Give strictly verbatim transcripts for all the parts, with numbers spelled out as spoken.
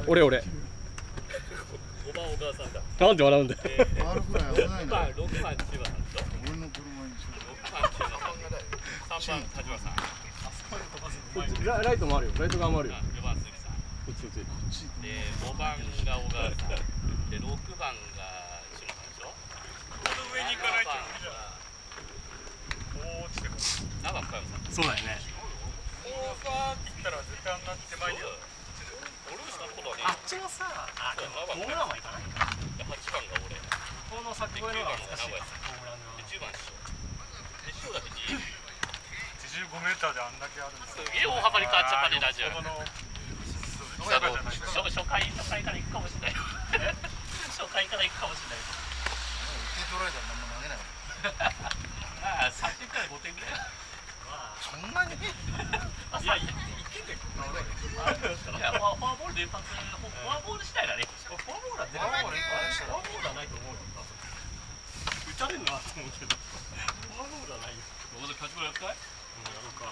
俺俺。 ごばん小川さんだ。 なんで笑うんだよ。 回るくらい危ないろくな。 ばんろくばん千葉さんと俺の車にしよろくばん千葉さん、さんばん田島さん、 ラライトもあるよ。ライト側もあるよ。 よばん鈴木さん、 こっちこっち。 でごばんが小川さん、でろくばんが篠さんでしょ。この上に行かないと無理じゃん。おー落ちてくる。長深山さん。 そうだよね。 こうさーって言ったら絶対あんな手前にある。俺もしたことはね。 あっちのさ、あ、でもホームランはいかないか。 はちばんが俺。 この先越えの方が難しい。ホームランの。 じゅうばん師匠。で師匠だけにはちじゅうごメーターであんだけあるんだ。 すげえ大幅に変わっちゃったねラジオ。 この初初回初回から行くかもしれない。初回から行くかもしれない。 う。手取られたら何も投げない。 ああさんてんからごてんぐらい。 そんなに？ いやいけんだよ。いやフォアボール連発、フォアボール次第だね。 フォアボールは出ない。フォアボールはないと思うよ。打たれるなと思うけど。フォアボールはないよ。 どこでキャッチボールやるかい？ うん、やろうか。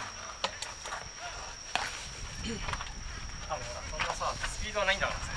多分ほらそんなさスピードはないんだからさ。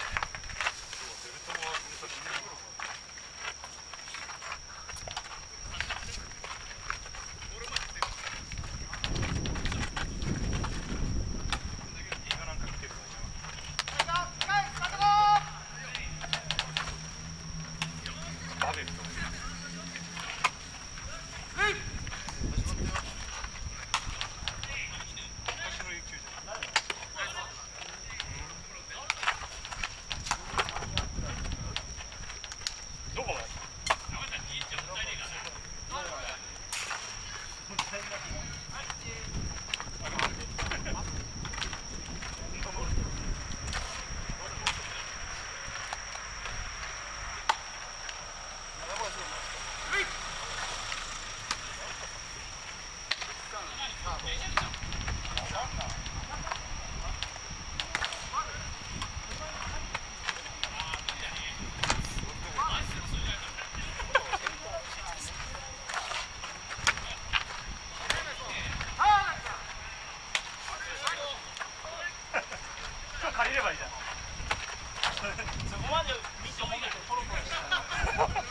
借りればいいじゃん。そこまでミッション持っててポロポロしたら。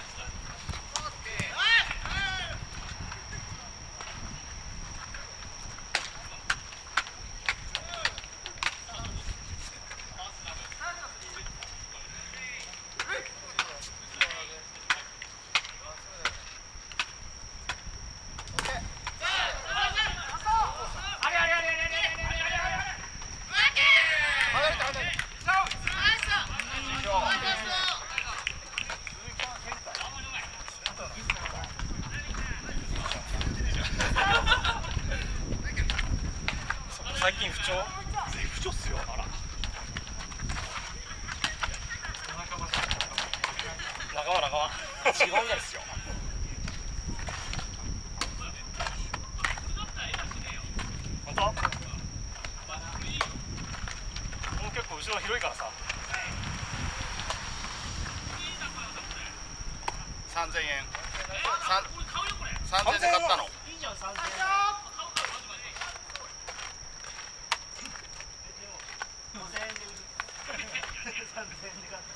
最近不調？ 不調っすよ。あら。 仲間仲間。違うんですよ。本当？もう結構後ろ広いからさ。 三千円。三三千で買ったの。 いいじゃん、三千円。五千円で売る。三千円で買った。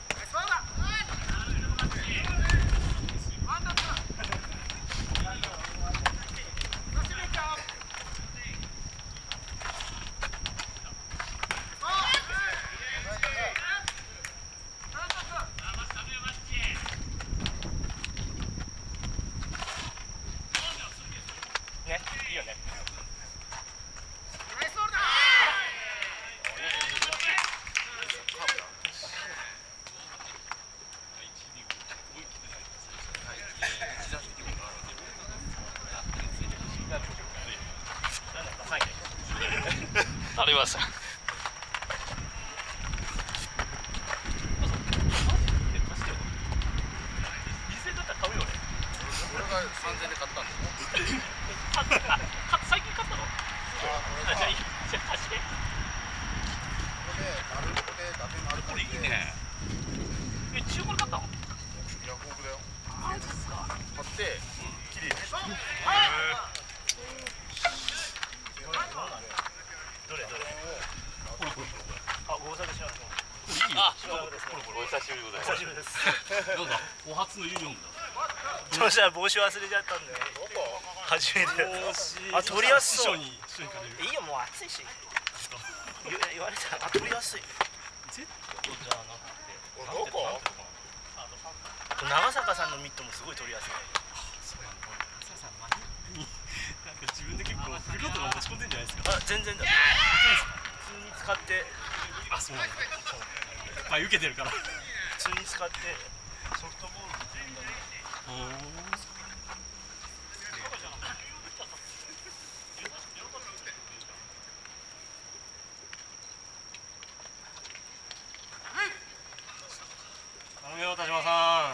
ね、いいよね。 久しぶりでございます。 久しぶりですなんかお初のユニフォームだ。 そしたら帽子忘れちゃったんで初めてあ取りやすそういいよもう暑いし言言われたらあ取りやすいじゃあなくてどこ？ 長坂さんのミットもすごい取りやすいなんか自分で結構フルートが持ち込んでんじゃないですか。 あ全然だ普通に使ってあ、そうなんだ。まあ受けてるから。 普通に使ってソフトボールも全然頼むよ田島さん。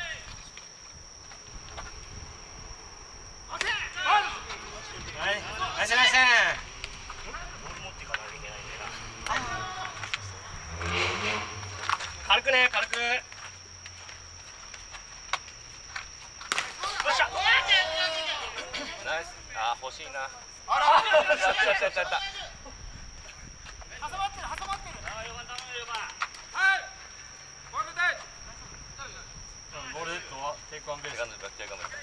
はい、ナイスナイス。 ボール持っていかないといけないんでな軽くね、軽く。 よっしゃナイス。あ、欲しいな。 あら。 やったやったやったやった。 挟まってる挟まってる。 あ、よかったよかった。 はい。ボールで。 ボールデッドはテイクワンベース。 手が抜いた手が抜いた。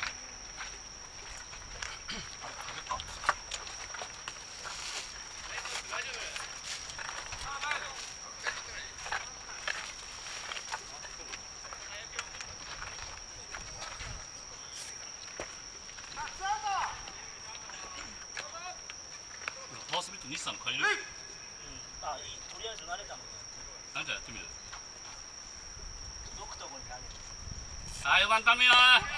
パワースプリット日産借りる？ あいいとりあえず慣れたのでなんじゃやってみる？ 届くとこに投げるあ、よかったみよ。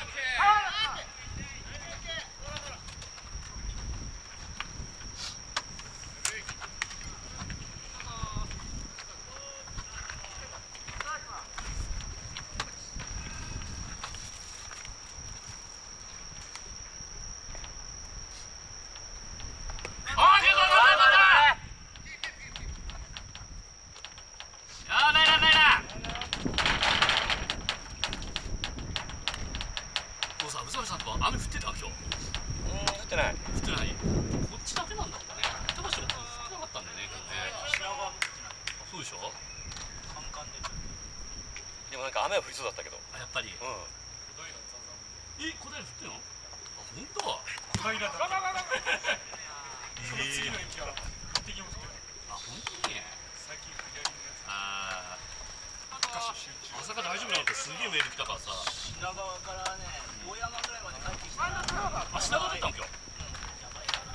雨降ってた今日。 うん、降ってない。 降ってない。こっちだけなんだろうね。板橋も降ってなかったんだよね。 品川も降ってないあ、そうでしょ。 カンカンででもなんか雨は降りそうだったけど。 あ、やっぱり。 うん。 え、小平降ってんの？あ、本当。 平らだえその次の駅は敵も降ってないあ、本当に。 最近振り上げるやつあ一箇所集中あ、朝から大丈夫なのってすげえメール来たからさ。 品川からね大山ぐらいまで帰ってきたあ、品川だったん今日。 やばいな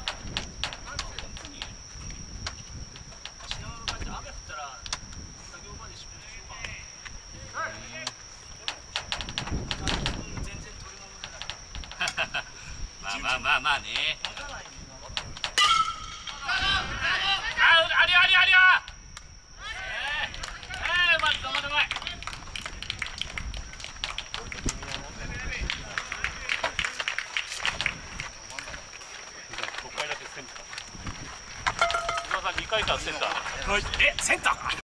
品川帰って雨降ったら作業場で仕事しようかな全然取り物じゃないまあまあまあまあね。 持たないんだあ、ありありありあ。えー、えー、まずまずまい。ごかいだけセンター。今さんにかいからセンター。 え、センターか。